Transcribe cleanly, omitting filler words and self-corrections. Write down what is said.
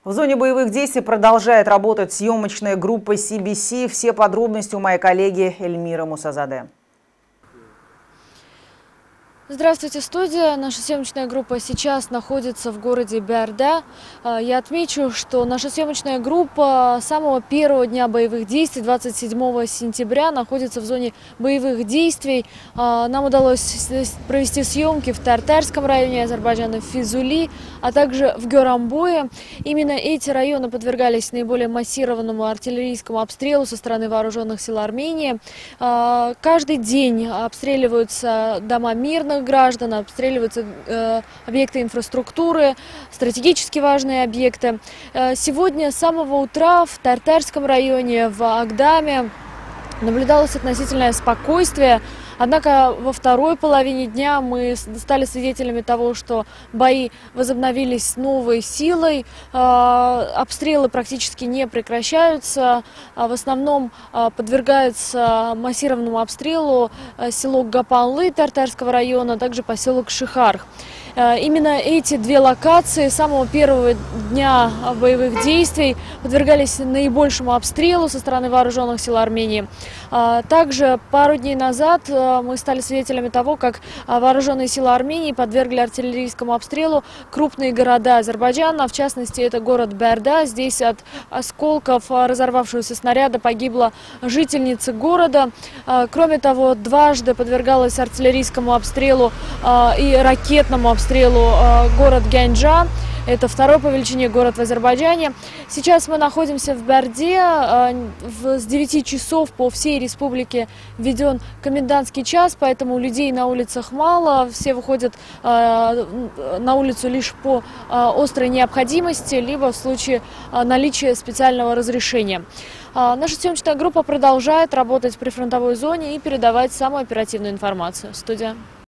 В зоне боевых действий продолжает работать съемочная группа CBC. Все подробности у моей коллеги Эльмиры Мусазаде. Здравствуйте, студия. Наша съемочная группа сейчас находится в городе Берда. Я отмечу, что наша съемочная группа с самого первого дня боевых действий, 27 сентября, находится в зоне боевых действий. Нам удалось провести съемки в Тартарском районе Азербайджана, в Физули, а также в Гёрамбое. Именно эти районы подвергались наиболее массированному артиллерийскому обстрелу со стороны вооруженных сил Армении. Каждый день обстреливаются дома мирных граждан, обстреливаются объекты инфраструктуры, стратегически важные объекты. Сегодня с самого утра в Тартарском районе, в Агдаме, наблюдалось относительное спокойствие. Однако во второй половине дня мы стали свидетелями того, что бои возобновились с новой силой. Обстрелы практически не прекращаются. В основном подвергается массированному обстрелу село Гапанлы Тартарского района, а также поселок Шихарх. Именно эти две локации с самого первого дня боевых действий подвергались наибольшему обстрелу со стороны вооруженных сил Армении. Также пару дней назад мы стали свидетелями того, как вооруженные силы Армении подвергли артиллерийскому обстрелу крупные города Азербайджана, в частности, это город Берда. Здесь от осколков разорвавшегося снаряда погибла жительница города. Кроме того, дважды подвергалась артиллерийскому обстрелу и ракетному обстрелу город Гянджа. Это второй по величине город в Азербайджане. Сейчас мы находимся в Берде. С 9 часов по всей республике введен комендантский час, поэтому людей на улицах мало. Все выходят на улицу лишь по острой необходимости, либо в случае наличия специального разрешения. Наша съемочная группа продолжает работать в прифронтовой зоне и передавать самую оперативную информацию. Студия.